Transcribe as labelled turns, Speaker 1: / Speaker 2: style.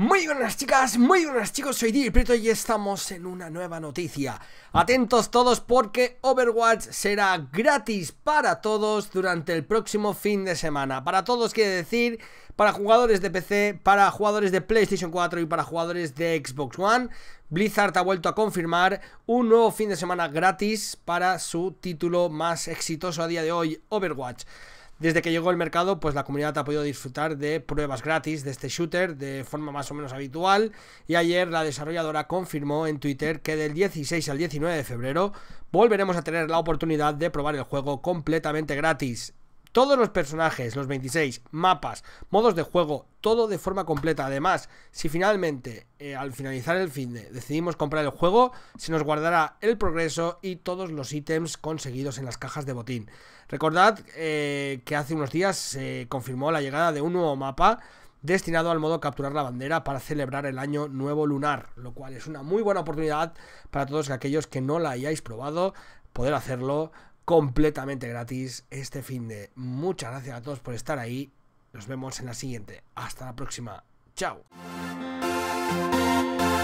Speaker 1: Muy buenas chicas, muy buenas chicos, soy Dir Prieto y estamos en una nueva noticia. Atentos todos porque Overwatch será gratis para todos durante el próximo fin de semana. Para todos quiere decir para jugadores de PC, para jugadores de PlayStation 4 y para jugadores de Xbox One. Blizzard ha vuelto a confirmar un nuevo fin de semana gratis para su título más exitoso a día de hoy, Overwatch. Desde que llegó al mercado, pues la comunidad ha podido disfrutar de pruebas gratis de este shooter de forma más o menos habitual. Y ayer la desarrolladora confirmó en Twitter que del 16 al 19 de febrero volveremos a tener la oportunidad de probar el juego completamente gratis. Todos los personajes, los 26, mapas, modos de juego, todo de forma completa. Además, si finalmente, al finalizar el finde, decidimos comprar el juego, se nos guardará el progreso y todos los ítems conseguidos en las cajas de botín. Recordad que hace unos días se confirmó la llegada de un nuevo mapa destinado al modo capturar la bandera para celebrar el año nuevo lunar, lo cual es una muy buena oportunidad para todos aquellos que no la hayáis probado, poder hacerlo completamente gratis este finde. Muchas gracias a todos por estar ahí. Nos vemos en la siguiente. Hasta la próxima. Chao.